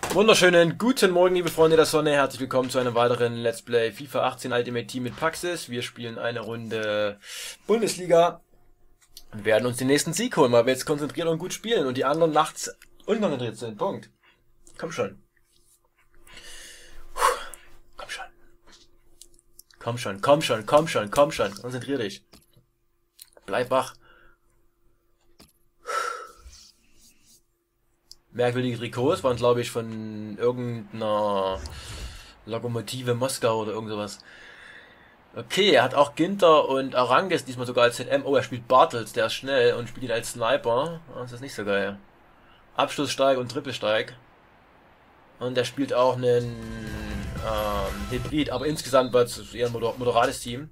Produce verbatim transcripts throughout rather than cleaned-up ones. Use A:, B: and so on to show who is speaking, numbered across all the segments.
A: Wunderschönen guten Morgen, liebe Freunde der Sonne. Herzlich willkommen zu einem weiteren Let's Play FIFA achtzehn Ultimate Team mit Paxis. Wir spielen eine Runde Bundesliga und werden uns den nächsten Sieg holen, weil wir jetzt konzentriert und gut spielen und die anderen nachts unkonzentriert sind. Punkt. Komm schon. Komm schon. Komm schon, komm schon, komm schon, komm schon. Konzentrier dich. Bleib wach. Merkwürdige Trikots waren, glaube ich, von irgendeiner Lokomotive Moskau oder irgend sowas. Okay, er hat auch Ginter und Arangues diesmal sogar als Z M. Oh, er spielt Bartels, der ist schnell und spielt ihn als Sniper. Das ist nicht so geil. Abschlusssteig und Trippelsteig. Und er spielt auch einen ähm, Hybrid, aber insgesamt war es eher ein moder moderates Team.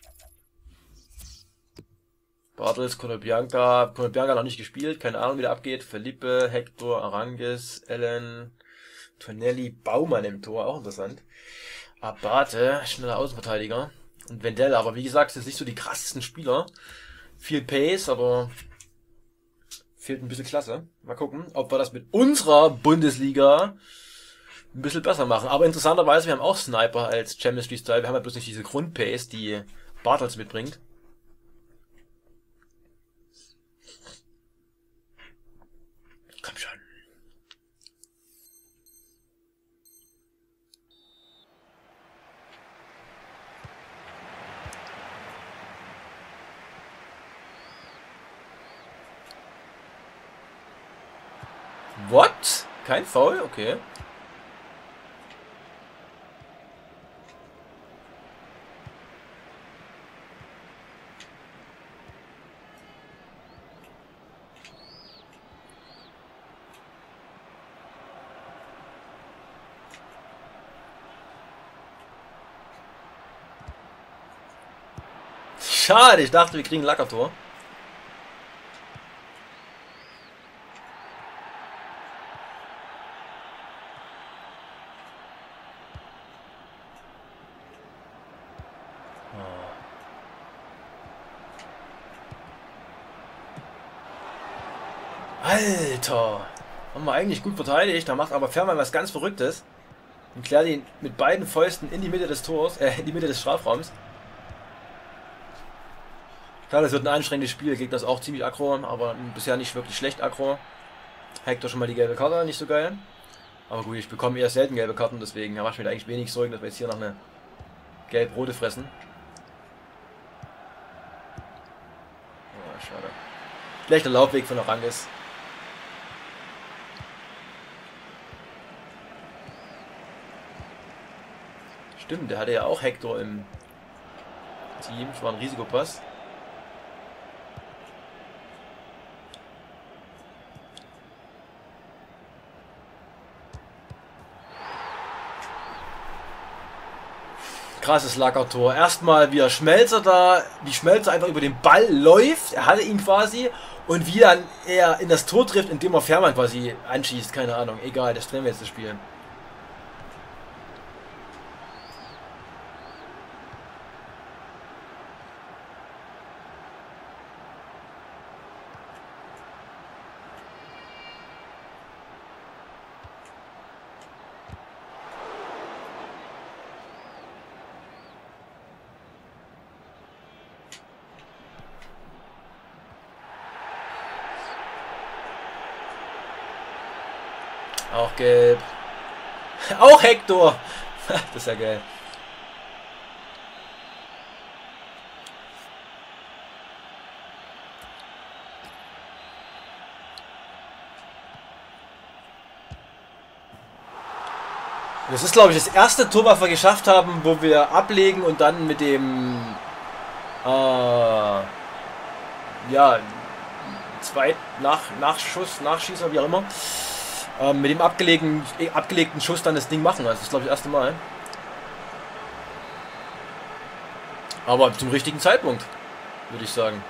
A: Bartels, Konoplyanka, Konoplyanka noch nicht gespielt, keine Ahnung wie der abgeht. Felipe, Hector, Arangues, Ellen, Tonelli, Baumann im Tor, auch interessant. Abate, schneller Außenverteidiger. Und Wendell, aber wie gesagt, das sind nicht so die krassesten Spieler. Viel Pace, aber fehlt ein bisschen Klasse. Mal gucken, ob wir das mit unserer Bundesliga ein bisschen besser machen. Aber interessanterweise, wir haben auch Sniper als Chemistry Style. Wir haben ja bloß nicht diese Grundpace, die Bartels mitbringt. Komm schon. What? Kein Foul? Okay. Schade, ich dachte, wir kriegen ein Lackertor. Alter! Haben wir eigentlich gut verteidigt, da macht aber Fährmann was ganz Verrücktes. Und klärt ihn mit beiden Fäusten in die Mitte des Tors, äh, in die Mitte des Strafraums. Klar, das wird ein anstrengendes Spiel, Gegner ist auch ziemlich aggro, aber bisher nicht wirklich schlecht aggro. Hector schon mal die gelbe Karte, nicht so geil. Aber gut, ich bekomme eher selten gelbe Karten, deswegen mache ich mir eigentlich wenig Sorgen, dass wir jetzt hier noch eine gelb-rote fressen. Oh, schade. Schlechter Laufweg von Arangues. Stimmt, der hatte ja auch Hector im Team, das war ein Risikopass. Krasses Lackertor. Erstmal wie er Schmelzer da, wie Schmelzer einfach über den Ball läuft. Er hatte ihn quasi. Und wie dann er in das Tor trifft, indem er Fährmann quasi anschießt. Keine Ahnung. Egal, das drehen wir jetzt das Spiel. Auch gelb. Auch Hector. Das ist ja geil. Das ist, glaube ich, das erste Tor, was wir geschafft haben, wo wir ablegen und dann mit dem äh, ja, zweit nach Nachschuss, Nachschießer, wie auch immer. Ähm, mit dem abgelegten, abgelegten Schuss dann das Ding machen. Das ist, glaube ich, das erste Mal. Aber zum richtigen Zeitpunkt, würde ich sagen.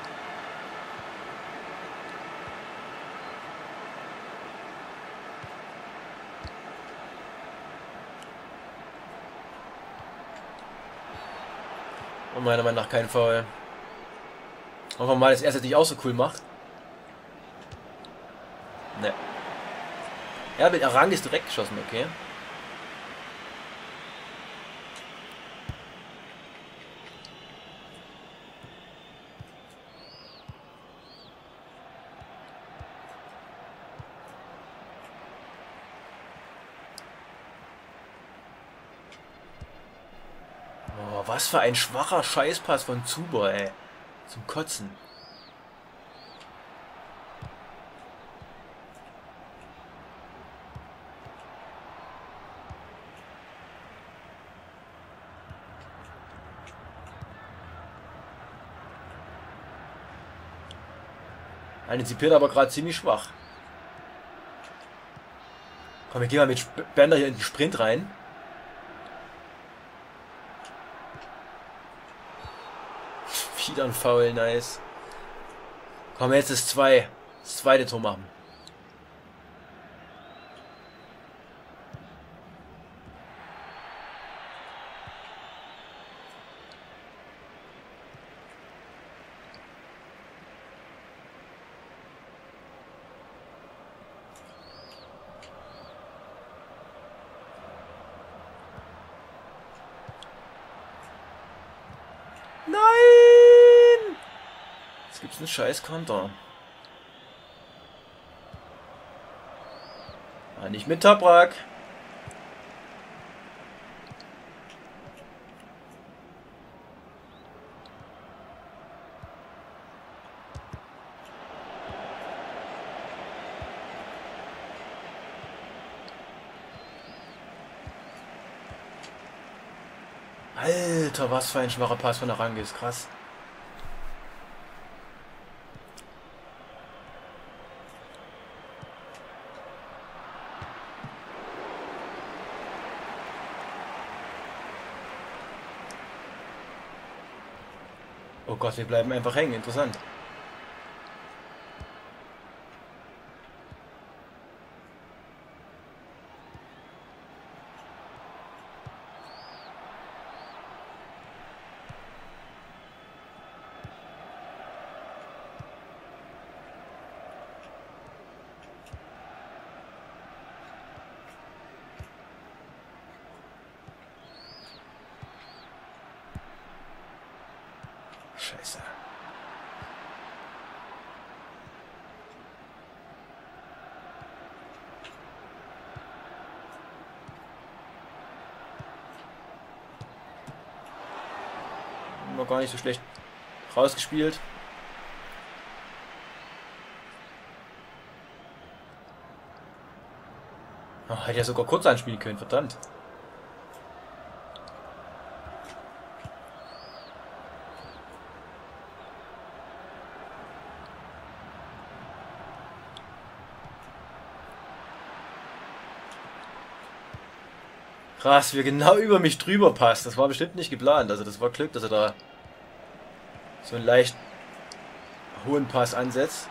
A: Und meiner Meinung nach kein Foul. Hoffen wir mal, dass er es jetzt nicht auch so cool macht. Ne. Ja, mit Arang ist direkt geschossen, okay. Oh, was für ein schwacher Scheißpass von Zuber, ey. Zum Kotzen. Antizipiert aber gerade ziemlich schwach. Komm, wir gehen mal mit Bender hier in den Sprint rein. Wieder ein Foul, nice. Komm, jetzt ist zwei. Das zweite Tor machen. Nein! Jetzt gibt's einen scheiß Konter. Ah, nicht mit Toprak. Alter, was für ein schwacher Pass von der Range ist krass. Oh Gott, wir bleiben einfach hängen. Interessant. Scheiße. Noch gar nicht so schlecht rausgespielt. Oh, hätte ja sogar kurz anspielen können, verdammt. Krass, wie er genau über mich drüber passt. Das war bestimmt nicht geplant. Also das war Glück, dass er da so einen leicht hohen Pass ansetzt.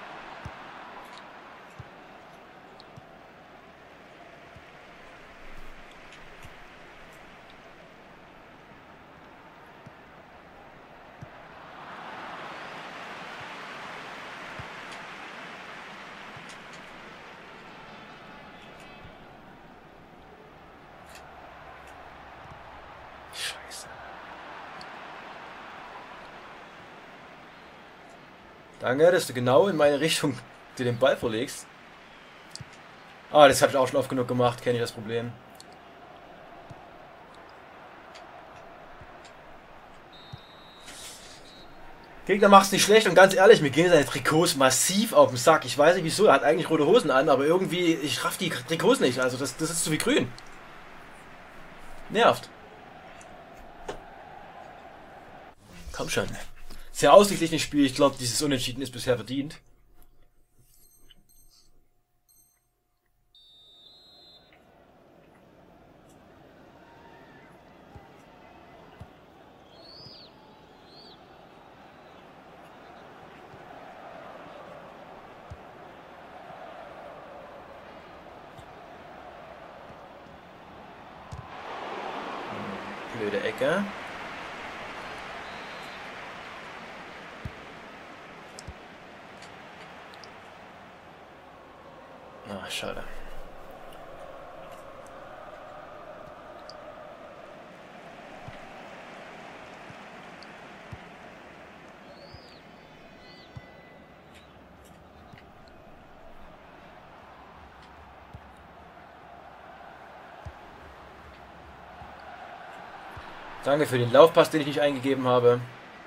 A: Danke, dass du genau in meine Richtung dir den Ball verlegst. Ah, das habe ich auch schon oft genug gemacht, kenne ich das Problem. Gegner macht's nicht schlecht und ganz ehrlich, mir gehen seine Trikots massiv auf den Sack. Ich weiß nicht wieso, er hat eigentlich rote Hosen an, aber irgendwie, ich raff die Trikots nicht. Also das, das ist zu wie grün. Nervt. Komm schon. Sehr ausgeglichenes Spiel. Ich glaube, dieses Unentschieden ist bisher verdient. Blöde Ecke. Ah, schade. Danke für den Laufpass, den ich nicht eingegeben habe.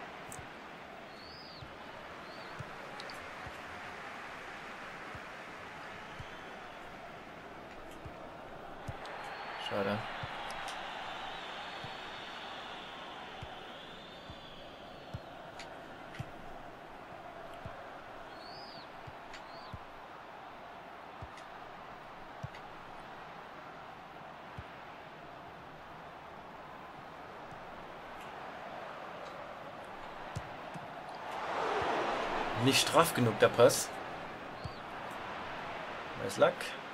A: Schade. Nicht straff genug der Pass. Nice Luck.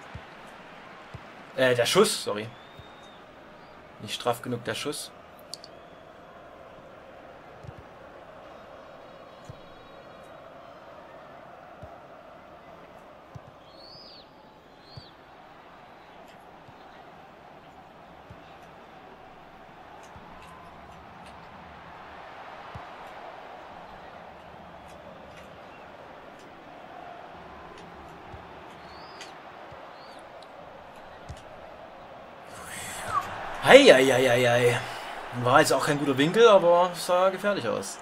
A: Äh, der Schuss, sorry. Nicht straff genug der Schuss. Heieieiei. War jetzt auch kein guter Winkel, aber sah gefährlich aus.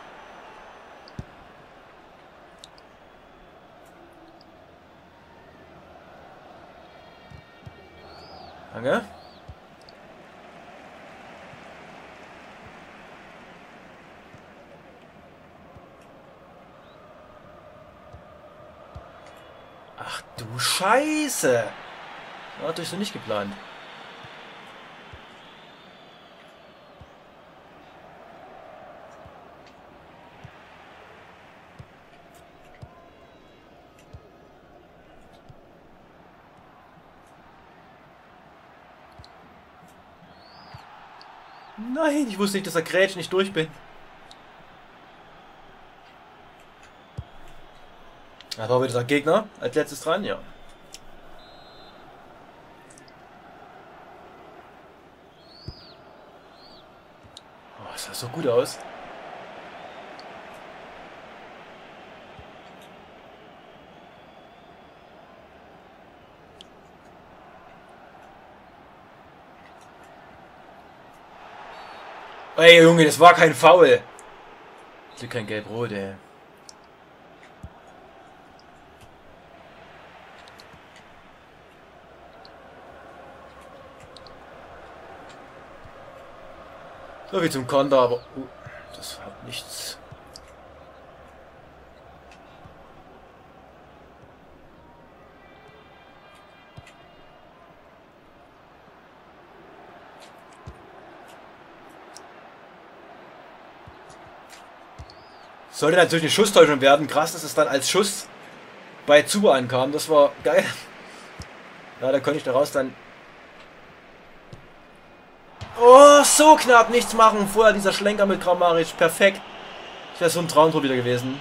A: Danke. Ach du Scheiße. Hatte ich so nicht geplant. Nein, ich wusste nicht, dass er grätscht, nicht durch bin. Da war wieder der Gegner als letztes dran, ja. Oh, das sah so gut aus. Ey Junge, das war kein Foul. Das ist kein Gelb-Rot, ey. So wie zum Konter, aber uh, das hat nichts. Sollte natürlich eine Schusstäuschung werden. Krass, dass es dann als Schuss bei Zuba ankam. Das war geil. Ja, da konnte ich daraus dann... Oh, so knapp nichts machen. Vorher dieser Schlenker mit Kramaric. Perfekt. Das wäre so ein Traumtor wieder gewesen.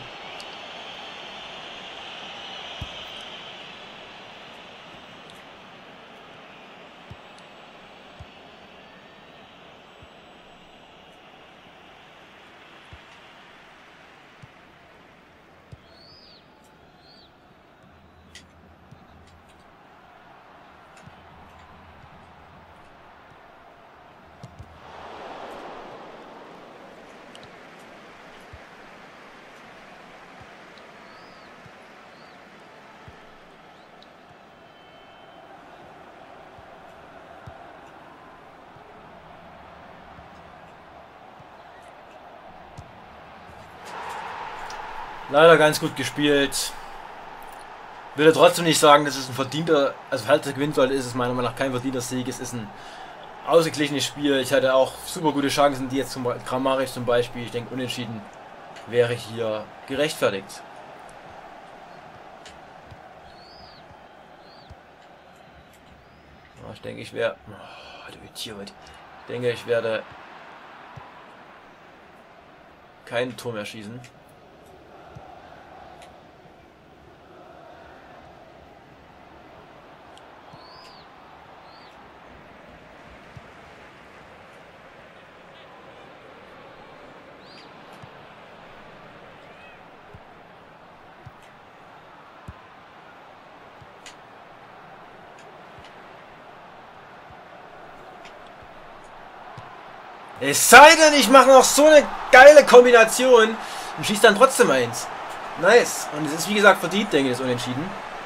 A: Leider ganz gut gespielt. Will trotzdem nicht sagen, dass es ein verdienter, also falls er gewinnen sollte, ist es meiner Meinung nach kein verdienter Sieg. Es ist ein ausgeglichenes Spiel. Ich hatte auch super gute Chancen, die jetzt zum Kramaric zum Beispiel. Ich denke, unentschieden wäre hier gerechtfertigt. Ich denke, ich wäre... Oh, du Idiot. Ich denke, ich werde kein Tor mehr schießen. Es sei denn, ich mache noch so eine geile Kombination und schieße dann trotzdem eins. Nice. Und es ist wie gesagt verdient, denke ich, das Unentschieden.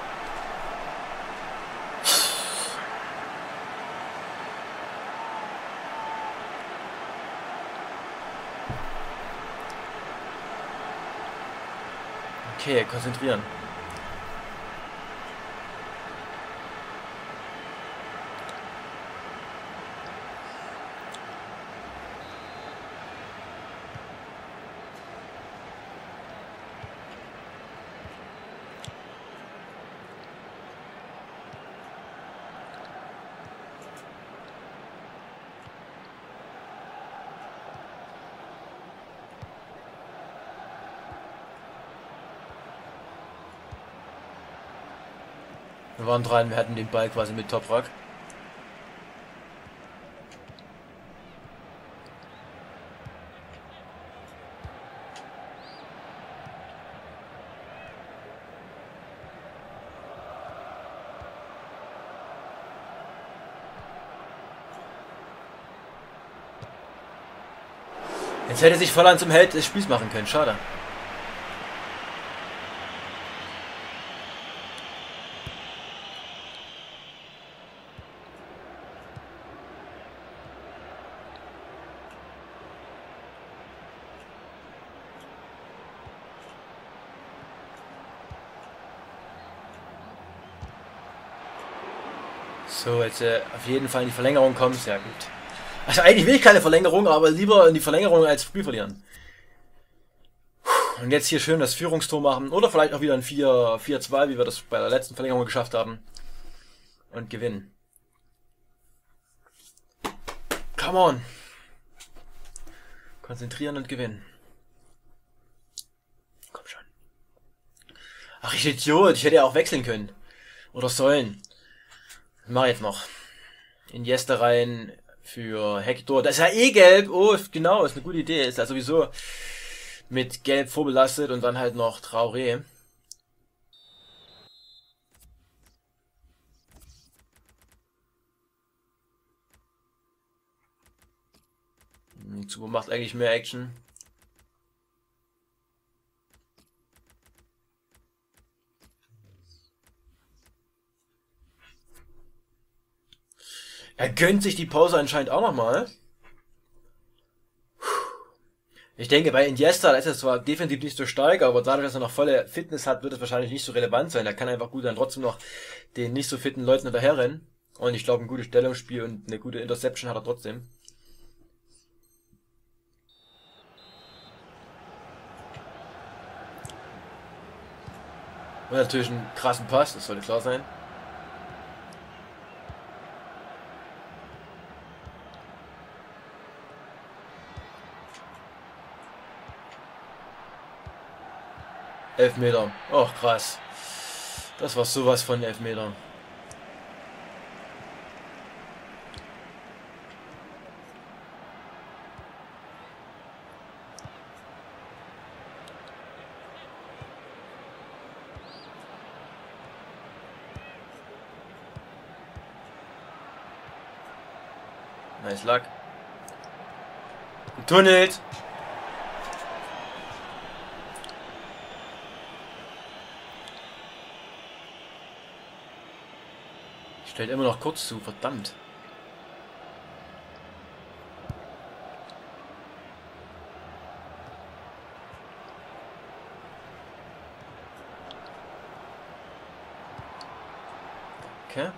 A: Okay, konzentrieren. Wir waren dran, wir hatten den Ball quasi mit Toprak. Jetzt hätte sich Volland zum Held des Spiels machen können, schade. So, jetzt äh, auf jeden Fall in die Verlängerung kommen, sehr gut. Also eigentlich will ich keine Verlängerung, aber lieber in die Verlängerung als Spiel verlieren. Und jetzt hier schön das Führungstor machen. Oder vielleicht auch wieder ein vier zwei, wie wir das bei der letzten Verlängerung geschafft haben. Und gewinnen. Come on. Konzentrieren und gewinnen. Komm schon. Ach, ich Idiot. Ich hätte ja auch wechseln können. Oder sollen. Das mache ich jetzt noch. Iniesta rein für Hector. Das ist ja eh gelb. Oh, genau. Ist eine gute Idee. Ist ja sowieso mit gelb vorbelastet und dann halt noch Traoré. Zubo macht eigentlich mehr Action. Er gönnt sich die Pause anscheinend auch nochmal. Ich denke, bei Iniesta, da ist er zwar definitiv nicht so stark, aber dadurch, dass er noch volle Fitness hat, wird es wahrscheinlich nicht so relevant sein. Er kann einfach gut dann trotzdem noch den nicht so fitten Leuten hinterherrennen. Und ich glaube, ein gutes Stellungsspiel und eine gute Interception hat er trotzdem. Und natürlich einen krassen Pass, das sollte klar sein. Elfmeter. Och, krass. Das war sowas von Elfmeter. Nice luck. Getunnelt. Stellt immer noch kurz zu, verdammt. Okay.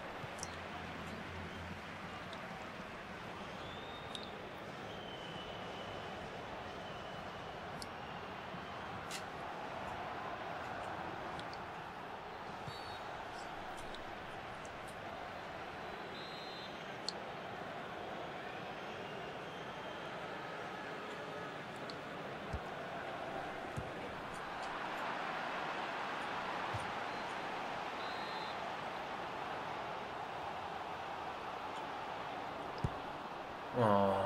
A: Oh.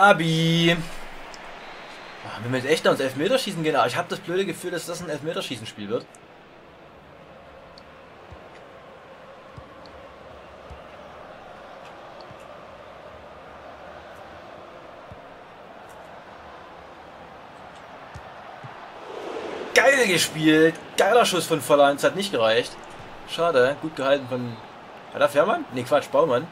A: Abi. Oh, wenn wir jetzt echt ans Elfmeterschießen gehen, aber ich habe das blöde Gefühl, dass das ein Elfmeterschießenspiel wird. Geil gespielt. Geiler Schuss von Vollands, hat nicht gereicht. Schade, gut gehalten von... War da Fährmann? Ne, Quatsch, Baumann.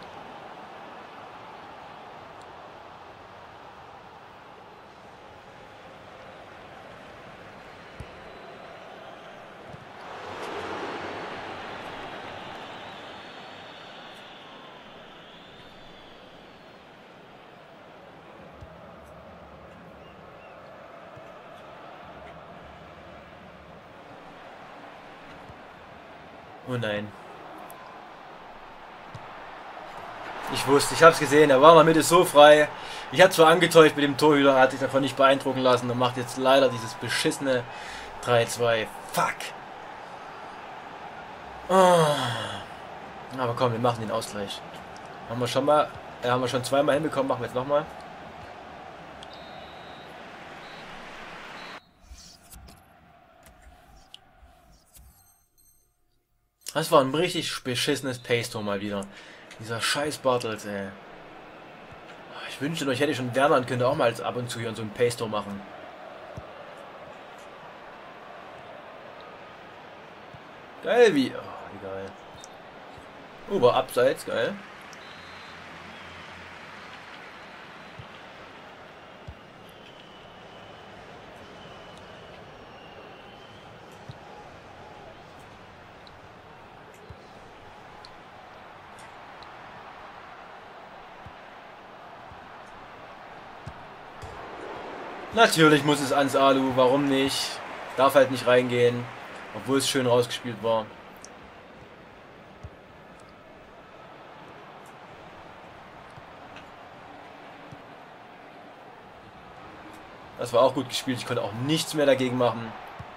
A: Oh nein. Ich wusste, ich habe es gesehen, er war in der Mitte so frei. Ich hatte zwar angetäuscht mit dem Torhüter, er hat sich davon nicht beeindrucken lassen und macht jetzt leider dieses beschissene drei zwei. Fuck. Oh. Aber komm, wir machen den Ausgleich. Haben wir schon mal, äh, haben wir schon zweimal hinbekommen, machen wir jetzt nochmal. Das war ein richtig beschissenes Pace-Tor mal wieder. Dieser scheiß Bartels, ey. Ich wünschte noch, ich hätte schon Werner und könnte auch mal ab und zu hier so ein Pace-Tor machen. Geil wie... Oh, egal. Oh, war abseits, geil. Natürlich muss es ans Alu, warum nicht? Darf halt nicht reingehen, obwohl es schön rausgespielt war. Das war auch gut gespielt, ich konnte auch nichts mehr dagegen machen.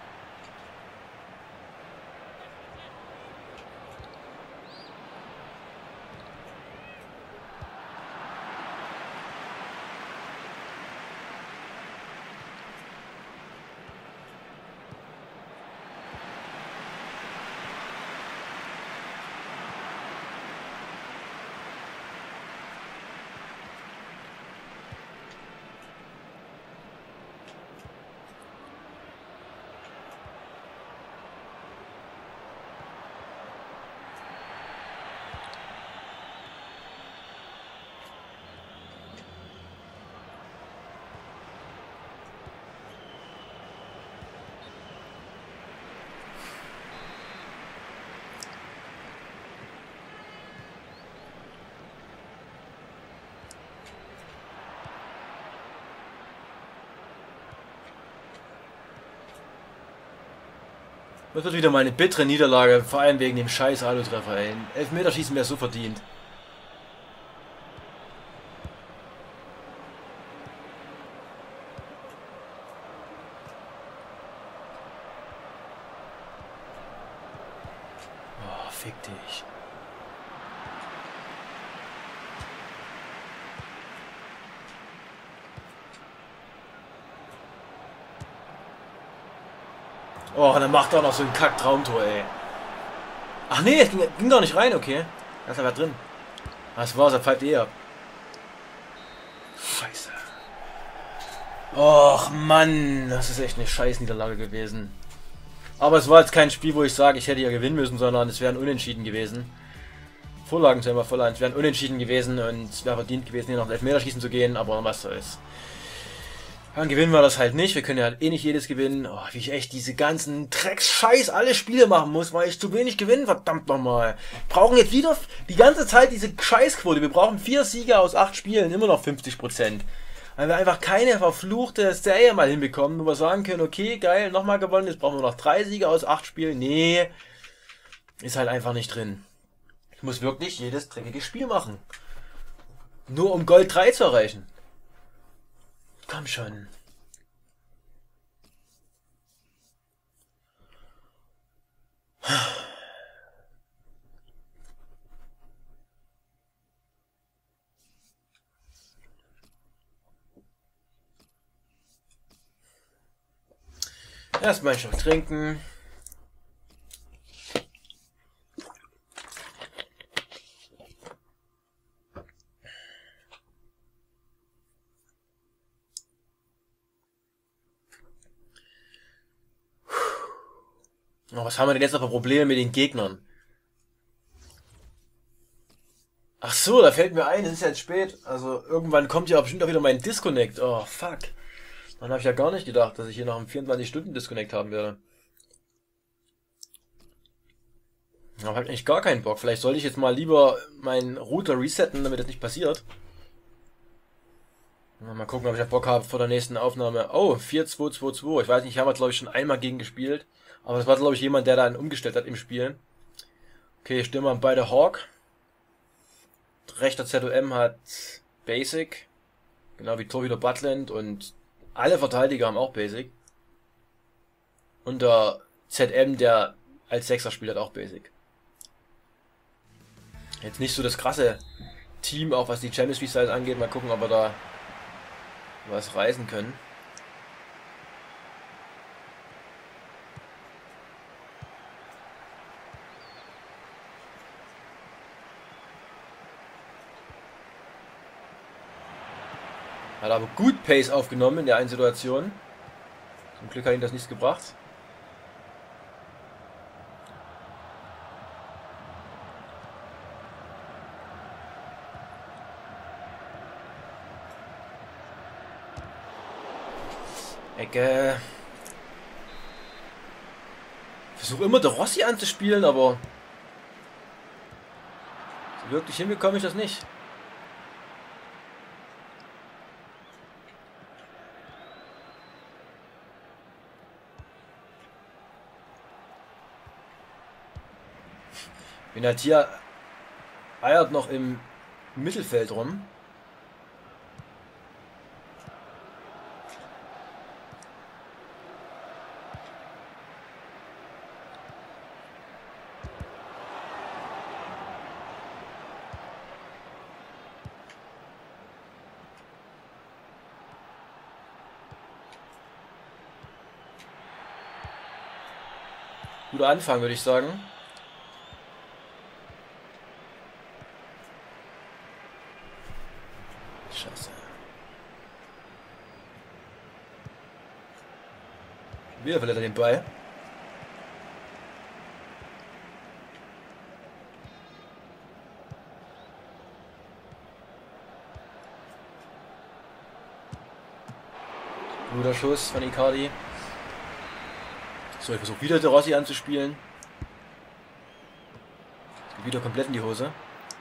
A: Das wird wieder mal eine bittere Niederlage, vor allem wegen dem scheiß Alu-Treffer, ey. Elfmeterschießen wäre so verdient. Oh, fick dich. Oh, dann macht er noch so ein Kack-Traumtor, ey. Ach nee, es ging, ging doch nicht rein, okay. Da ist aber drin. Das war's, er pfeift eh ab. Scheiße. Och, Mann, das ist echt eine Scheiß-Niederlage gewesen. Aber es war jetzt kein Spiel, wo ich sage, ich hätte ja gewinnen müssen, sondern es wären Unentschieden gewesen. Vorlagen zweimal Vorlagen, es wären Unentschieden gewesen und es wäre verdient gewesen, hier noch Elfmeterschießen zu gehen, aber was soll's. Dann gewinnen wir das halt nicht. Wir können ja eh nicht jedes gewinnen. Oh, wie ich echt diese ganzen Drecks-Scheiß alle Spiele machen muss, weil ich zu wenig gewinne. Verdammt nochmal. Brauchen jetzt wieder die ganze Zeit diese Scheißquote. Wir brauchen vier Siege aus acht Spielen. Immer noch fünfzig Prozent. Weil wir einfach keine verfluchte Serie mal hinbekommen, wo wir sagen können, okay, geil, nochmal gewonnen. Jetzt brauchen wir noch drei Siege aus acht Spielen. Nee. Ist halt einfach nicht drin. Ich muss wirklich jedes dreckige Spiel machen. Nur um Gold drei zu erreichen. Komm schon. Erstmal einen Schluck trinken. Oh, was haben wir denn jetzt noch für Probleme mit den Gegnern? Ach so, da fällt mir ein, es ist jetzt spät. Also irgendwann kommt ja bestimmt auch wieder mein Disconnect. Oh, fuck. Dann habe ich ja gar nicht gedacht, dass ich hier noch einen vierundzwanzig Stunden Disconnect haben werde. Ich habe halt eigentlich gar keinen Bock. Vielleicht sollte ich jetzt mal lieber meinen Router resetten, damit das nicht passiert. Mal gucken, ob ich Bock habe vor der nächsten Aufnahme. Oh, vier zwei zwei zwei. Ich weiß nicht, haben wir glaube ich schon einmal gegen gespielt. Aber das war glaube ich jemand, der dann umgestellt hat im Spiel. Okay, stimmen wir beide Hawk. Rechter Z O M hat Basic. Genau wie Torhüter Butland und alle Verteidiger haben auch Basic. Und der Z M, der als Sechser spielt, hat auch Basic. Jetzt nicht so das krasse Team, auch was die Champions League Styles angeht. Mal gucken, ob wir da was reißen können. Hat aber gut Pace aufgenommen in der einen Situation. Zum Glück hat ihm das nichts gebracht. Ecke. Versuche immer der Rossi anzuspielen, aber so wirklich hinbekomme ich das nicht. Benatia eiert noch im Mittelfeld rum. Guter Anfang, würde ich sagen. Scheiße. Wieder verliert er den Ball. Guter Schuss von Icardi. So, ich versuche wieder De Rossi anzuspielen. Es geht wieder komplett in die Hose.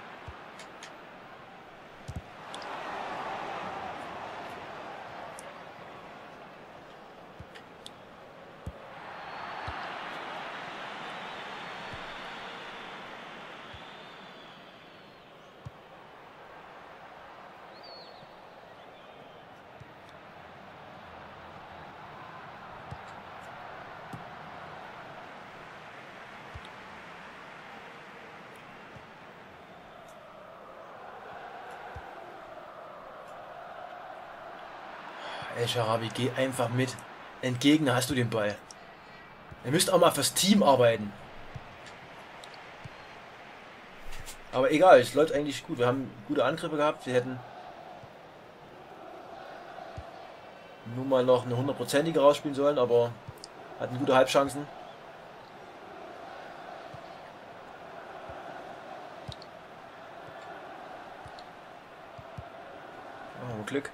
A: Ey, Sharabi, geh einfach mit. Entgegen hast du den Ball. Ihr müsst auch mal fürs Team arbeiten. Aber egal, es läuft eigentlich gut. Wir haben gute Angriffe gehabt. Wir hätten nur mal noch eine hundertprozentige rausspielen sollen, aber hatten gute Halbchancen. Oh, Glück.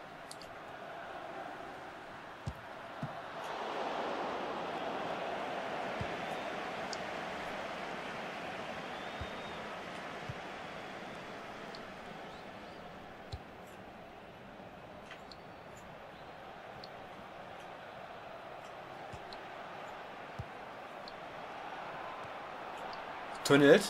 A: Tunnelt.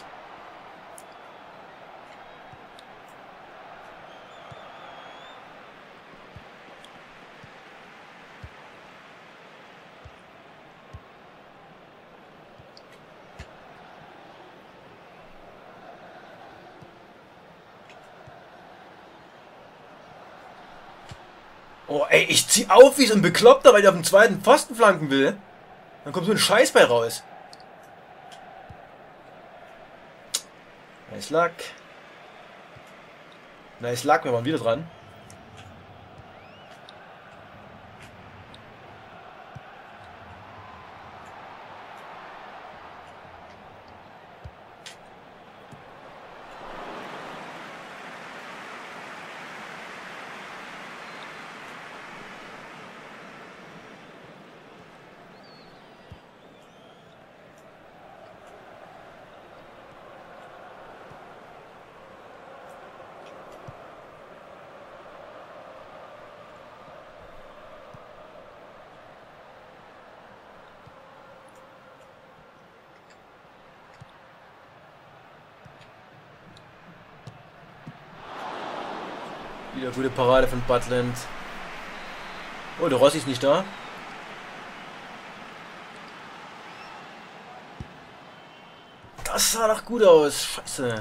A: Oh, ey, ich zieh auf wie so ein Bekloppter, weil ich auf dem zweiten Pfosten flanken will. Dann kommt so ein Scheiß bei raus. Nice Luck. Nice Luck, wir waren wieder dran. Wieder gute Parade von Butland. Oh, der Rossi ist nicht da. Das sah doch gut aus. Scheiße.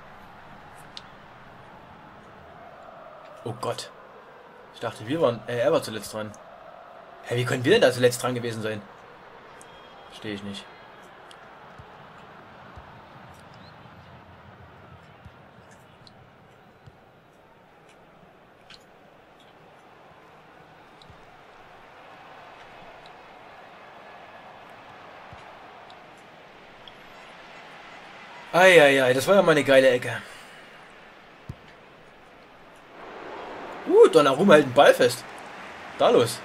A: Oh Gott. Ich dachte, wir waren... Äh, er war zuletzt dran. Hä, wie können wir denn da zuletzt dran gewesen sein? Verstehe ich nicht. Eieiei, das war ja mal eine geile Ecke. Uh, Donnarumma hält den Ball fest. Da los.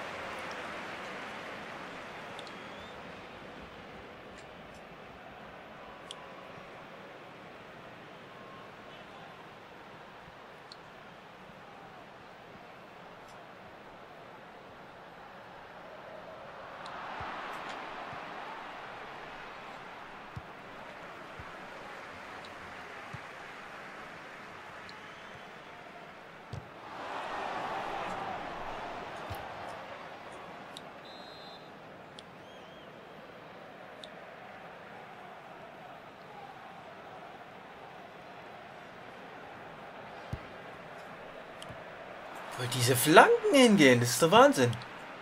A: Wo diese Flanken hingehen, das ist der Wahnsinn.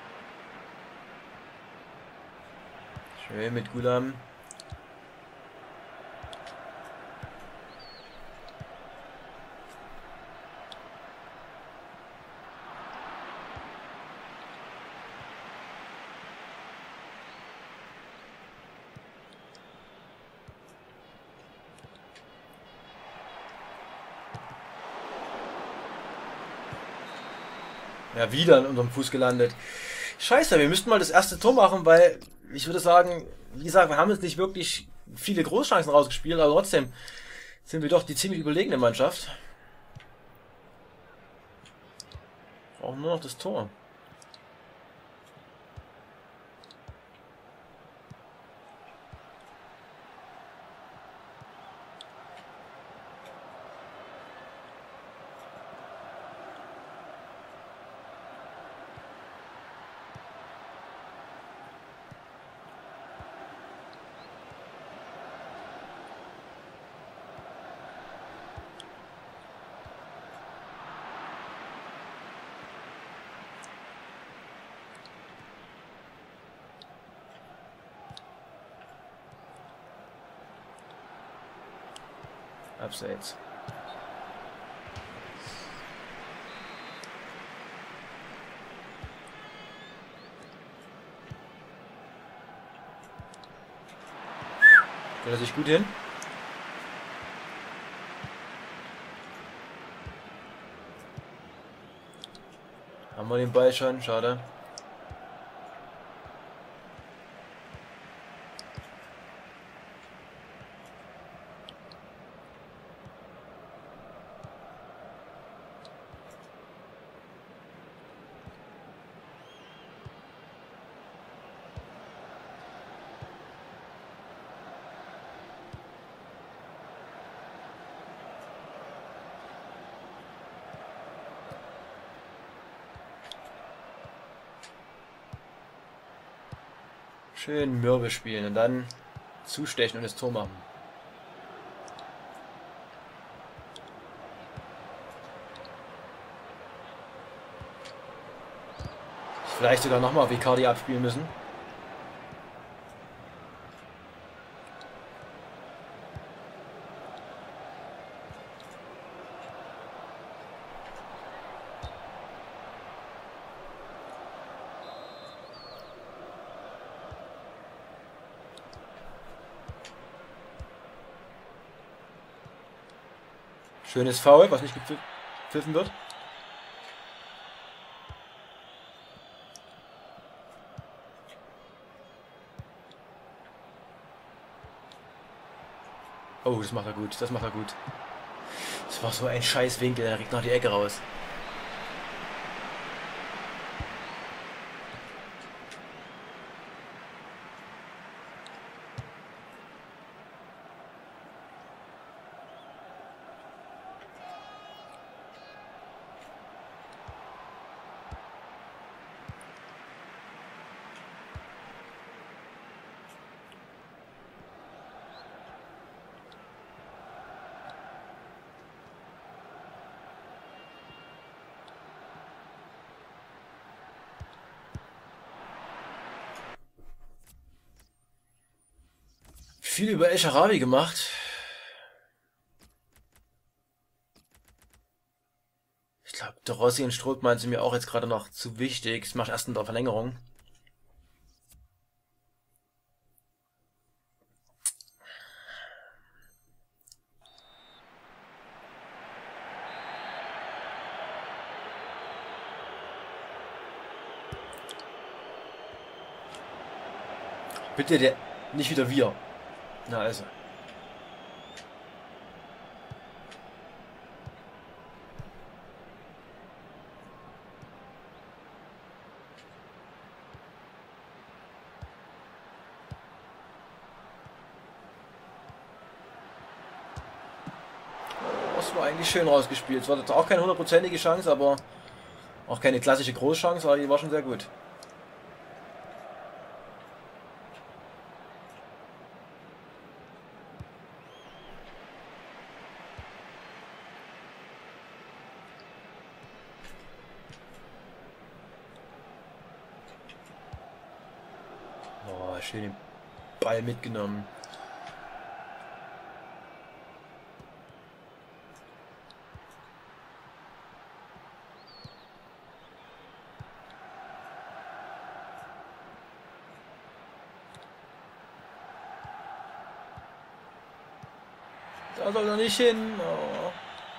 A: Schön mit Gulam. Ja, wieder an unserem Fuß gelandet. Scheiße, wir müssten mal das erste Tor machen, weil ich würde sagen, wie gesagt, wir haben jetzt nicht wirklich viele Großchancen rausgespielt, aber trotzdem sind wir doch die ziemlich überlegene Mannschaft. Brauchen nur noch das Tor. Abseits. Stellt er sich gut hin? Haben wir den Ball schon? Schade. Schön mürbe spielen und dann zustechen und das Tor machen. Vielleicht sogar nochmal Vicardi abspielen müssen. Schönes Foul, was nicht gepfiffen wird. Oh, das macht er gut, das macht er gut. Das war so ein scheiß Winkel, der kriegt noch die Ecke raus. Viel über El Shaarawy gemacht. Ich glaube, der Rossi und Strothmann sind mir auch jetzt gerade noch zu wichtig. Das macht erst in der Verlängerung. Bitte, der nicht wieder wir. Na also. Das war eigentlich schön rausgespielt. Es war auch keine hundertprozentige Chance, aber auch keine klassische Großchance, aber die war schon sehr gut. Oh, schön den Ball mitgenommen. Da soll er nicht hin. Oh.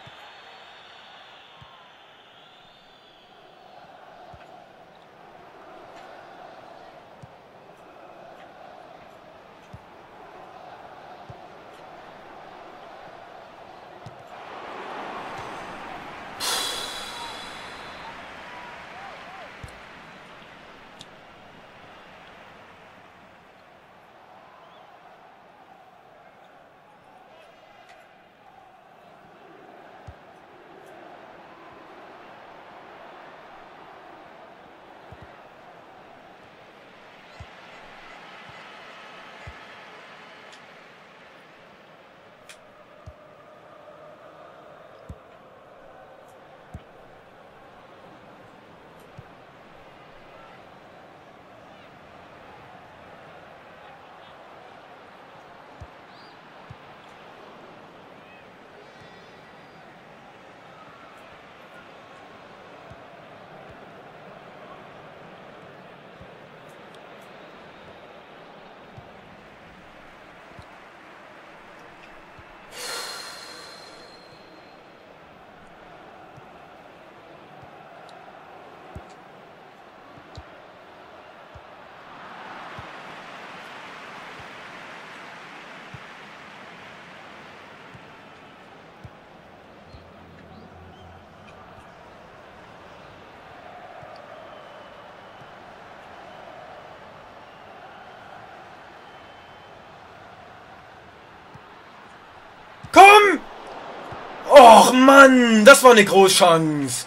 A: Komm! Och Mann, das war eine Großchance.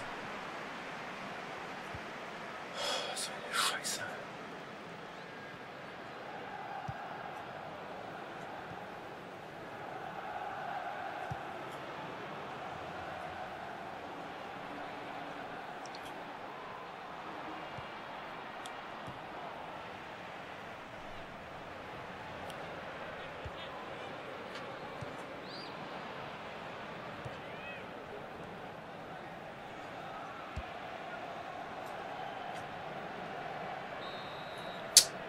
A: So eine Scheiße.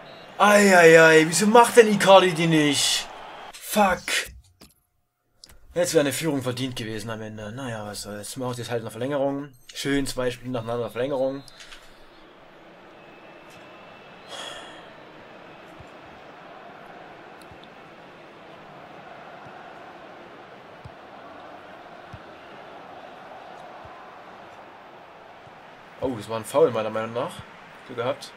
A: Eieiei, wieso macht denn Icardi die nicht? Fuck. Jetzt wäre eine Führung verdient gewesen am Ende. Naja, was soll's. Jetzt machen wir jetzt halt eine Verlängerung. Schön, zwei Spiele nacheinander Verlängerung. Oh, das war ein Foul meiner Meinung nach. So gehabt.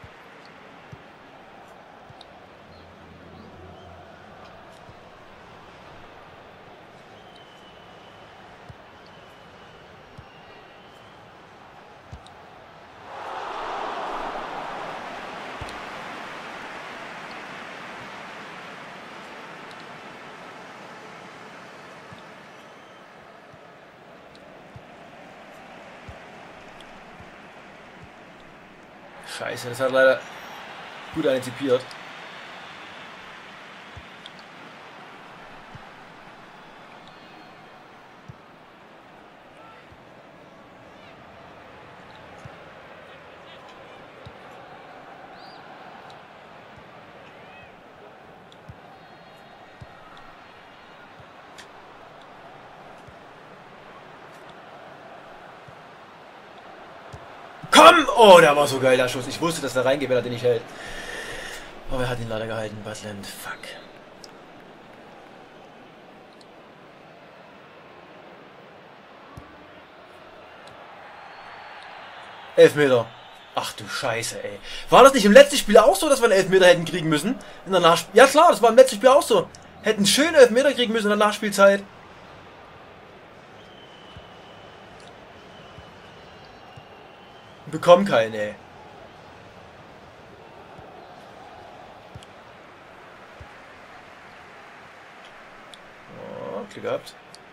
A: Scheiße, das hat leider gut antizipiert. Komm! Oh, der war so geil, der Schuss. Ich wusste, dass der reingeht, wenn er den nicht hält. Aber er hat ihn leider gehalten, Butland. Fuck. Elfmeter. Ach du Scheiße, ey. War das nicht im letzten Spiel auch so, dass wir einen Elfmeter hätten kriegen müssen? In der Nachspiel. Ja klar, das war im letzten Spiel auch so. Hätten schön Elfmeter kriegen müssen in der Nachspielzeit. Bekommen keinen, ey. Oh, Glück gehabt.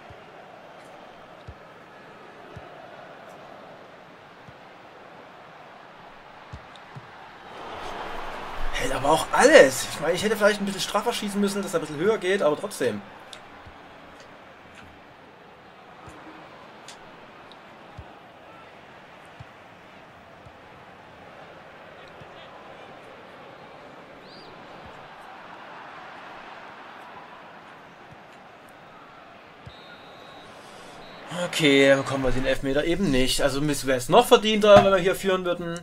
A: Hält aber auch alles. Ich meine, ich hätte vielleicht ein bisschen straffer schießen müssen, dass er ein bisschen höher geht, aber trotzdem. Okay, dann bekommen wir den Elfmeter eben nicht. Also wäre es noch verdienter, wenn wir hier führen würden.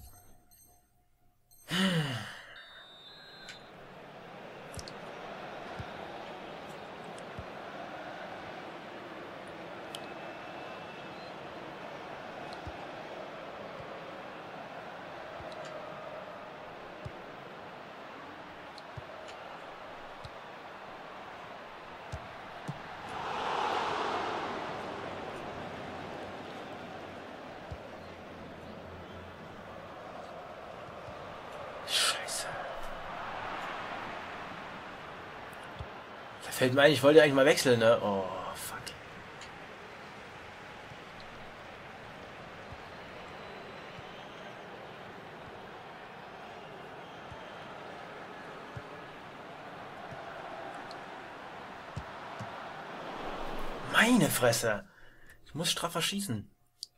A: Fällt mir ein, ich wollte eigentlich mal wechseln, ne? Oh, fuck. Meine Fresse. Ich muss straffer schießen.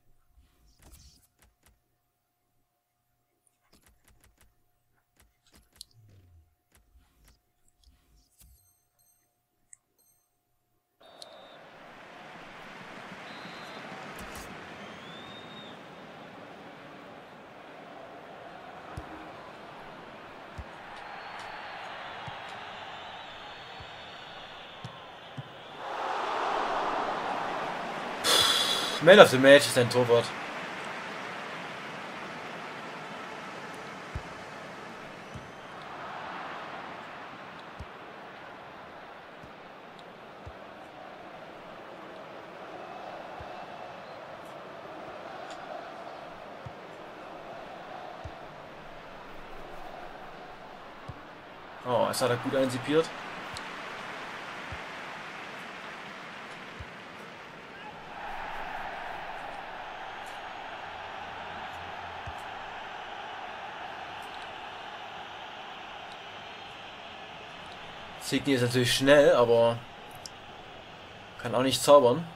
A: Man of the Match ist ein Torwart. Oh, es hat er gut antizipiert. Signy ist natürlich schnell, aber kann auch nicht zaubern.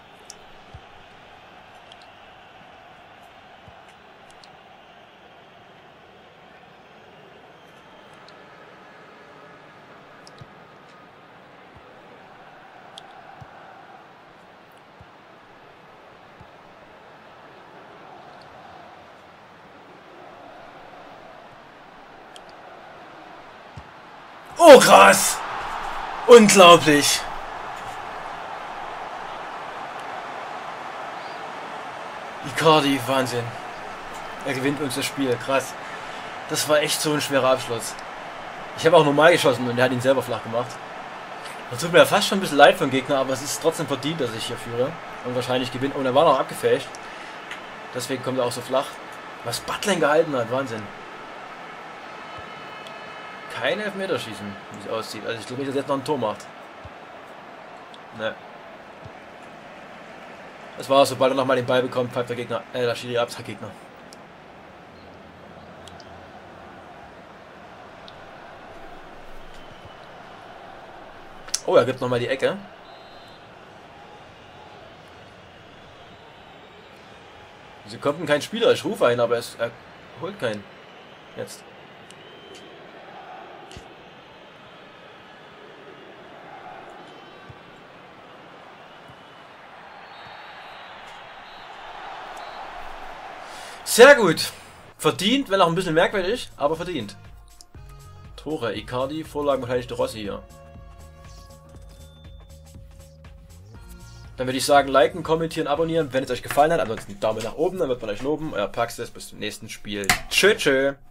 A: Oh, krass! Unglaublich! Icardi, Wahnsinn. Er gewinnt uns das Spiel, krass. Das war echt so ein schwerer Abschluss. Ich habe auch normal geschossen und er hat ihn selber flach gemacht. Das tut mir ja fast schon ein bisschen leid für den Gegner, aber es ist trotzdem verdient, dass ich hier führe. Und wahrscheinlich gewinne. Und er war noch abgefälscht. Deswegen kommt er auch so flach. Was Butler gehalten hat, Wahnsinn. Kein Elfmeterschießen, wie es aussieht. Also ich glaube nicht, dass er jetzt noch ein Tor macht. Ne. Das war, sobald er nochmal den Ball bekommt, pfeift der Gegner. Äh, der Schiri ab, der Gegner. Oh, er gibt nochmal die Ecke. Sie konnten keinen Spieler, ich rufe einen, aber es, er holt keinen. Jetzt. Sehr gut. Verdient, wenn auch ein bisschen merkwürdig, aber verdient. Tore, Icardi, Vorlagen wahrscheinlich der Rossi hier. Dann würde ich sagen, liken, kommentieren, abonnieren, wenn es euch gefallen hat. Ansonsten Daumen nach oben, dann wird man euch loben. Euer Paxis, bis zum nächsten Spiel. Tschö, tschö.